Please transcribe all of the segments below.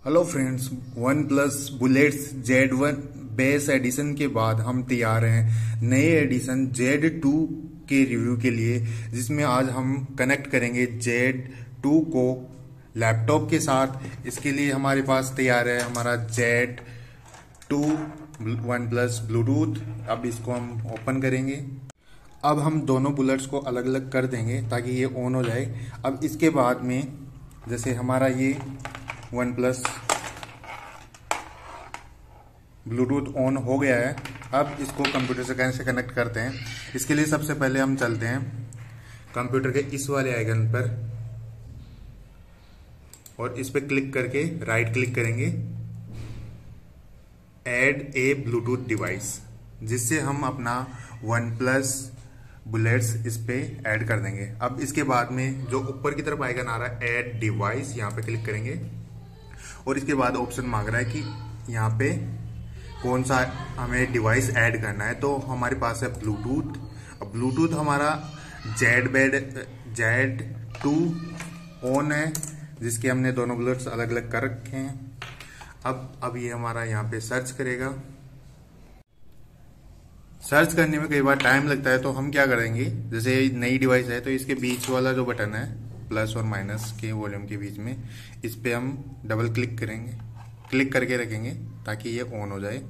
Hello friends, one plus bullets Z1 base edition के बाद हम तैयार हैं नए एडिशन Z2 के रिव्यू के लिए, जिसमें आज हम कनेक्ट करेंगे Z2 को लैपटॉप के साथ। इसके लिए हमारे पास तैयार है हमारा Z2 वन प्लस ब्लूटूथ। अब इसको हम ओपन करेंगे। अब हम दोनों बुलेट्स को अलग अलग कर देंगे ताकि ये ऑन हो जाए। अब इसके बाद में जैसे हमारा ये वन प्लस ब्लूटूथ ऑन हो गया है, अब इसको कंप्यूटर से कैसे कनेक्ट करते हैं। इसके लिए सबसे पहले हम चलते हैं कंप्यूटर के इस वाले आइकन पर और इस पर क्लिक करके राइट क्लिक करेंगे, ऐड ए ब्लूटूथ डिवाइस, जिससे हम अपना वन प्लस बुलेट्स इस पे ऐड कर देंगे। अब इसके बाद में जो ऊपर की तरफ आइकन आ रहा है ऐड डिवाइस, यहाँ पे क्लिक करेंगे और इसके बाद ऑप्शन मांग रहा है कि यहाँ पे कौन सा हमें डिवाइस ऐड करना है। तो हमारे पास है ब्लूटूथ। अब ब्लूटूथ हमारा Z2 ऑन है, जिसके हमने दोनों बुलेट्स अलग अलग कर रखे हैं। अब ये हमारा यहाँ पे सर्च करेगा। सर्च करने में कई बार टाइम लगता है, तो हम क्या करेंगे, जैसे नई डिवाइस है तो इसके बीच वाला जो बटन है प्लस और माइनस के वॉल्यूम के बीच में, इस पे हम डबल क्लिक करेंगे, क्लिक करके रखेंगे ताकि ये ऑन हो जाए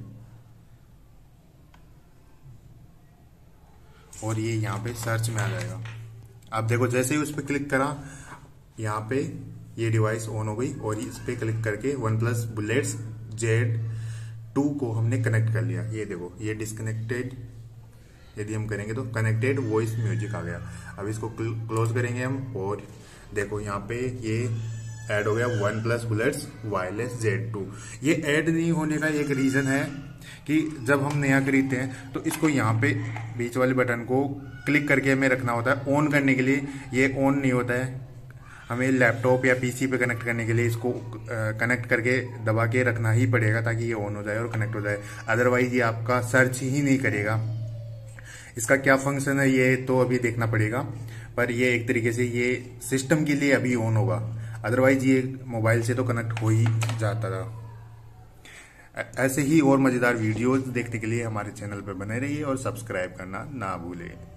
और ये यहाँ पे सर्च में आ जाएगा। अब देखो जैसे ही उस पर क्लिक करा, यहाँ पे ये डिवाइस ऑन हो गई और इस पे क्लिक करके वन प्लस बुलेट्स Z2 को हमने कनेक्ट कर लिया। ये देखो ये डिस्कनेक्टेड, यदि हम करेंगे तो कनेक्टेड वॉइस म्यूजिक आ गया। अब इसको क्लोज करेंगे हम और देखो यहाँ पे ये ऐड हो गया one plus bullets wireless Z2। ये ऐड नहीं होने का एक रीजन है कि जब हम नया खरीदते हैं तो इसको यहाँ पे बीच वाले बटन को क्लिक करके हमें रखना होता है ऑन करने के लिए। ये ऑन नहीं होता है, हमें लैपटॉप या पीसी पे कनेक्ट करने के लिए इसको कनेक्ट करके दबा के रखना ही पड़ेगा ताकि ये ऑन हो जाए और कनेक्ट हो जाए। अदरवाइज ये आपका सर्च ही नहीं करेगा। इसका क्या फंक्शन है ये तो अभी देखना पड़ेगा, पर ये एक तरीके से ये सिस्टम के लिए अभी ऑन होगा, अदरवाइज ये मोबाइल से तो कनेक्ट हो ही जाता था। ऐसे ही और मजेदार वीडियोस देखने के लिए हमारे चैनल पर बने रहिए और सब्सक्राइब करना ना भूलें।